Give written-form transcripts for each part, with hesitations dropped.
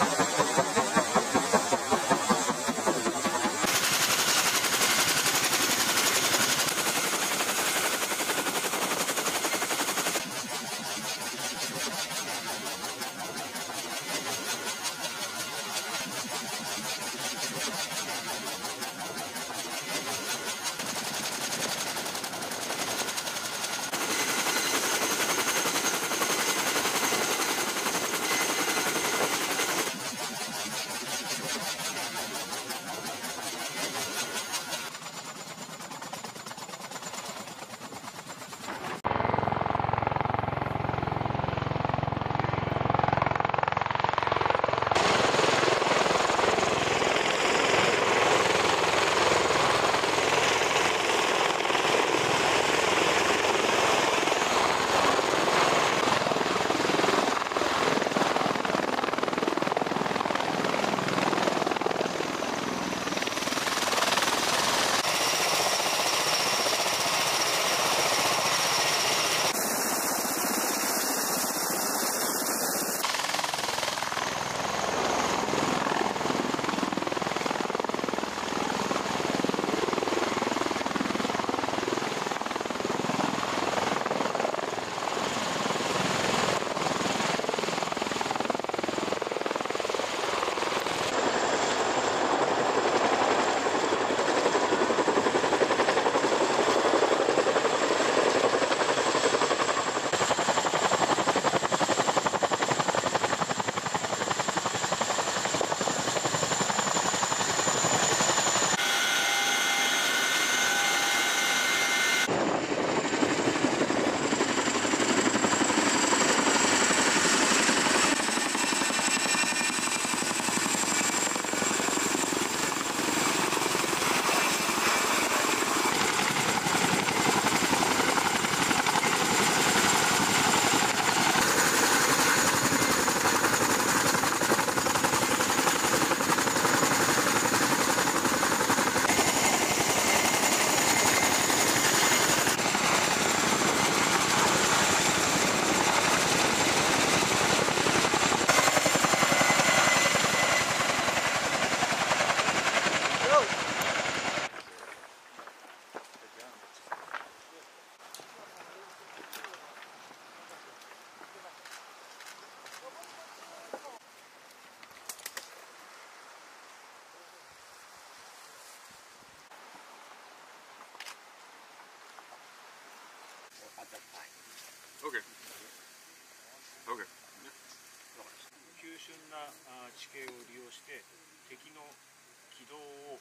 Okay. Okay. 急峻な地形を利用して敵の軌道を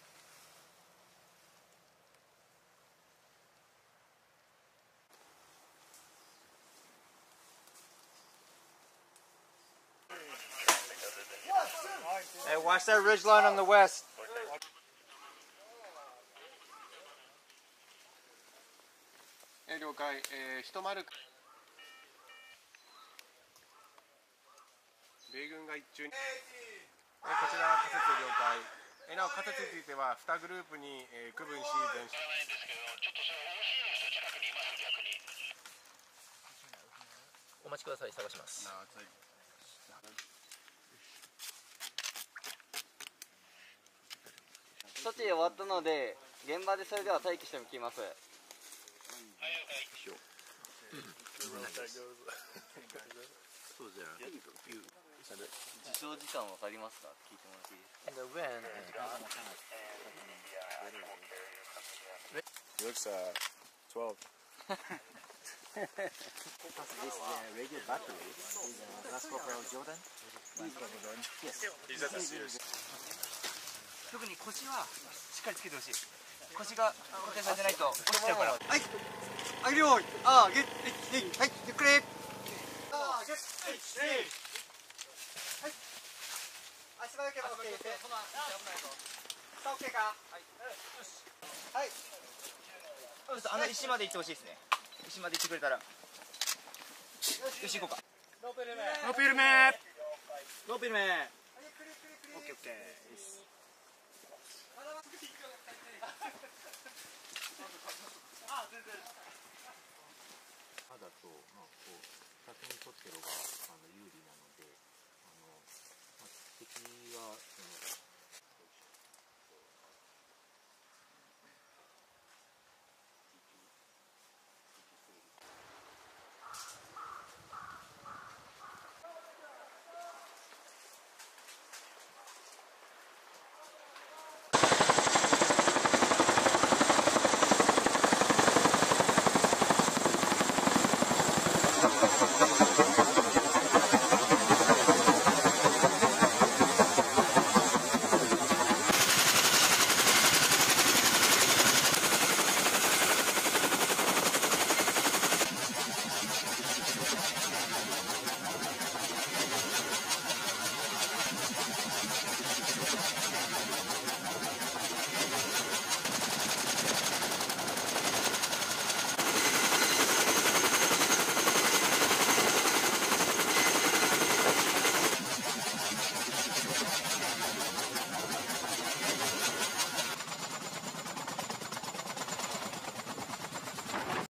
Hey, watch that ridge line on the west. Hey, 了解。一丸。米軍が一中に。こちら仮設了解。なお仮設については2グループに区分し前進。 お待ちください、探します。 処置終わったので現場でそれでは待機してきます。自走時間わかりますか？聞いてもらっていいですか？ Looks 12. This radio battery is last corporal Jordan. He's at the Sears. 特に腰はしっかりつけてほしい。腰が固定されてないと落ちちゃうから。はい。 あげるよ。ああ、ゲッ、はい、ゆっくり。ああ、ゲッ、はい。足場だけは OK です。そんな危ないぞ。さあ OK か。はい。はい。 ちょっと石まで行ってほしいですね。石まで行ってくれたら。よし行こうか。 ローペルメ。 ローペルメ。ローペルメ。オッケーオッケー。 だと、まあ、こう先に取ってる方が有利なので。